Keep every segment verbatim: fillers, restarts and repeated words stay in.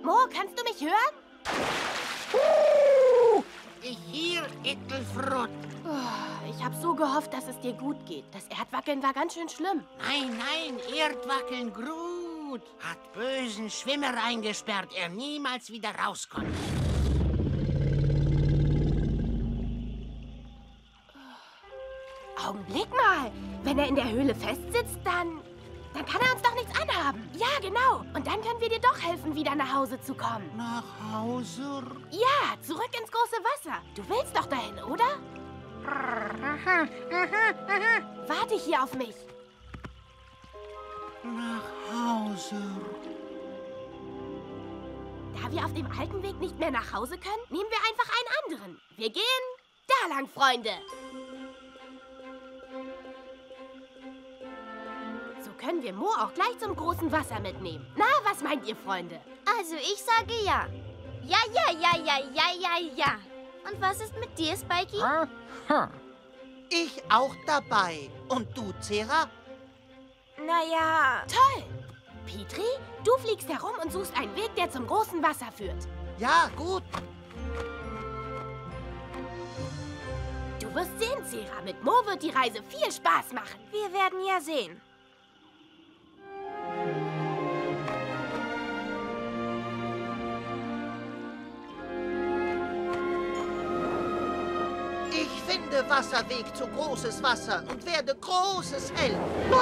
Mo, kannst du mich hören? Ich hier, Ettelfrott. Oh, ich habe so gehofft, dass es dir gut geht. Das Erdwackeln war ganz schön schlimm. Nein, nein, Erdwackeln gut. Hat bösen Schwimmer eingesperrt, er niemals wieder raus konnte. Augenblick mal. Wenn er in der Höhle festsitzt, dann... Dann kann er uns doch nichts anhaben. Ja, genau. Und dann können wir dir doch helfen, wieder nach Hause zu kommen. Nach Hause? Ja, zurück ins große Wasser. Du willst doch dahin, oder? Warte hier auf mich. Nach Hause. Da wir auf dem alten Weg nicht mehr nach Hause können, nehmen wir einfach einen anderen. Wir gehen da lang, Freunde. So können wir Mo auch gleich zum großen Wasser mitnehmen. Na, was meint ihr, Freunde? Also, ich sage ja. Ja, ja, ja, ja, ja, ja, ja. Und was ist mit dir, Spikey? Ich auch dabei. Und du, Zera? Naja... Toll! Petri, du fliegst herum und suchst einen Weg, der zum großen Wasser führt. Ja, gut. Du wirst sehen, Zera. Mit Mo wird die Reise viel Spaß machen. Wir werden ja sehen. Ich finde Wasserweg zu großes Wasser und werde großes Held.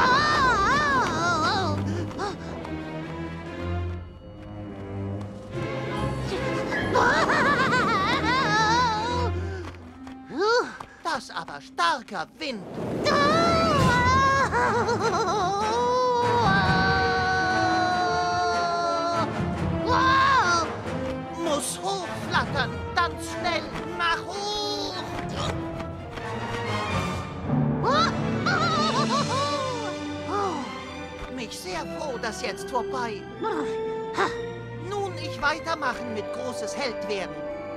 Das aber starker Wind. Muss hochflattern, dann schnell nach hoch. Mich sehr froh, dass jetzt vorbei. Nun ich weitermachen mit großes Held werden.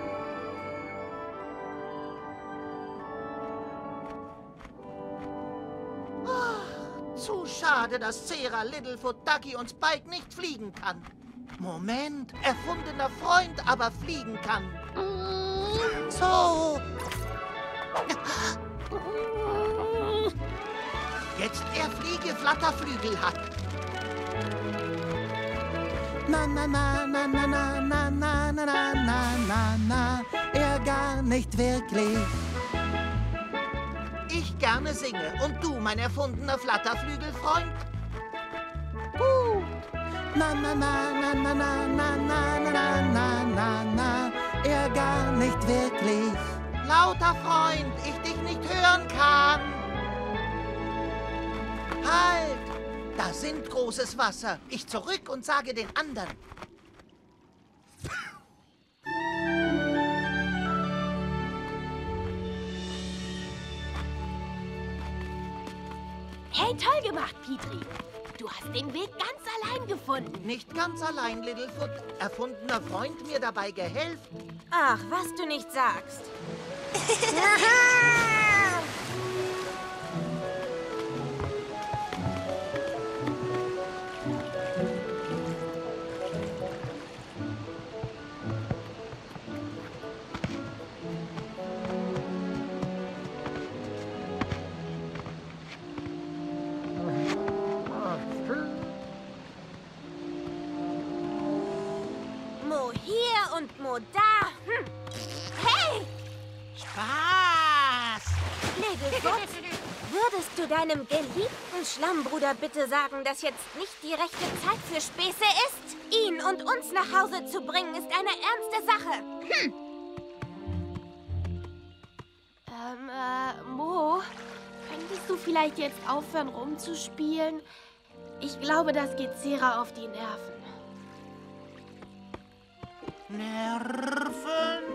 Ach, zu schade, dass Zera, Littlefoot, Ducky und Spike nicht fliegen kann. Moment, erfundener Freund aber fliegen kann. So. Jetzt er Fliege-Flatterflügel hat. Na, na, na, na, na, na, na, na, na, na, na, na, na, er gar nicht wirklich. Ich gerne singe und du, mein erfundener Flatterflügelfreund? Gut. Na, na, na, na, na, na, na, na, na, na, na, na, er gar nicht wirklich. Lauter Freund, ich dich nicht hören kann. Halt! Da sind großes Wasser. Ich zurück und sage den anderen. Hey, toll gemacht, Petri. Du hast den Weg ganz allein gefunden. Nicht ganz allein, Littlefoot. Erfundener Freund mir dabei gehelfen. Ach, was du nicht sagst. Mo hier und Mo da. Hm. Hey! Spaß! Littlefoot, würdest du deinem geliebten Schlammbruder bitte sagen, dass jetzt nicht die rechte Zeit für Späße ist? Ihn und uns nach Hause zu bringen, ist eine ernste Sache. Hm. Ähm, äh, Mo, könntest du vielleicht jetzt aufhören rumzuspielen? Ich glaube, das geht Zera auf die Nerven. Nerven?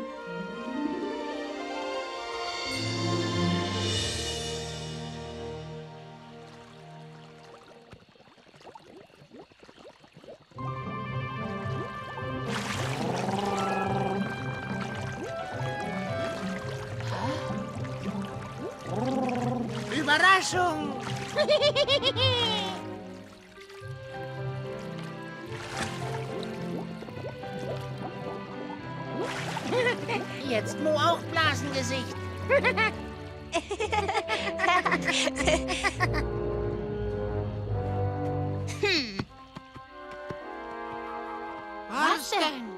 Überraschung! Jetzt Mo auch Blasengesicht. Hm. Was denn?